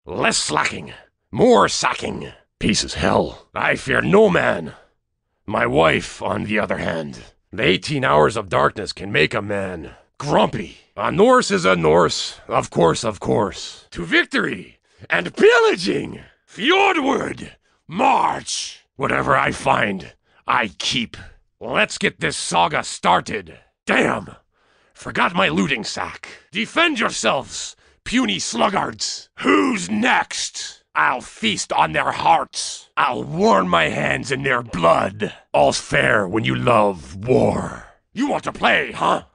Less slacking, more sacking. Peace as hell. I fear no man. My wife, on the other hand. The 18 hours of darkness can make a man grumpy. A Norse is a Norse, of course, of course. To victory and pillaging. Fjordward, march. Whatever I find, I keep. Let's get this saga started. Damn, forgot my looting sack. Defend yourselves, puny sluggards. Who's next? I'll feast on their hearts. I'll warm my hands in their blood. All's fair when you love war. You want to play, huh?